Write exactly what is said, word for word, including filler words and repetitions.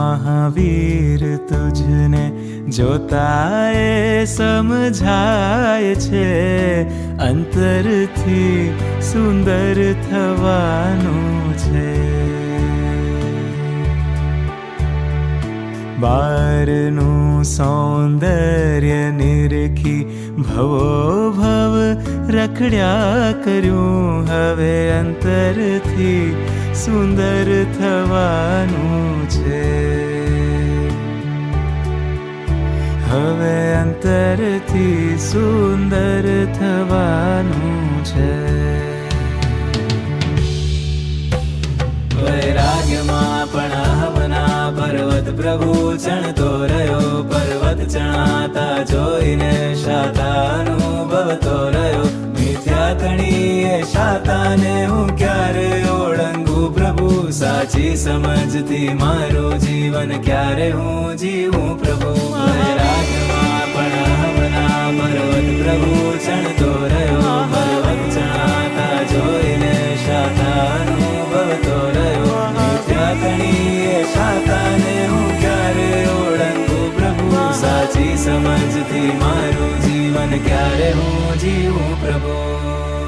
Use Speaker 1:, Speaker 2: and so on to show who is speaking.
Speaker 1: મહાવીર તુજને જોતાએ સમજાય છે, અંતરથી સુંદર થવાનું છે. બારનું સૌંદર્ય નિરખી ભવો ભવ રખડ્યા કર્યું, હવે અંતરથી સુંદર થવાનું છે. હવે અંતરથી સુંદર થવાનું છે. વૈરાગ્યમાં પણ હવના પર્વત પ્રભુ ચણતો રહ્યો, પર્વત ચણાતા જોઈને શાતા અનુભવતો રહ્યો. મિથ્યા તણીએ શાતાને હું ક્યારે ઓળંગું પ્રભુ, સાચી સમજથી મારું જીવન ક્યારે હું જીવું પ્રભુ. વૈરાગ્યમાં પણ હવના પર્વત પ્રભુ ચણતો રહ્યો, પર્વત ચણાતા જોઈને શાતા અનુભવતો રહ્યો. મિથ્યા તણીએ શાતાને હું ક્યારે ઓળંગું પ્રભુ, સાચી સમજથી મારું જીવન ક્યારે હું જીવું પ્રભુ.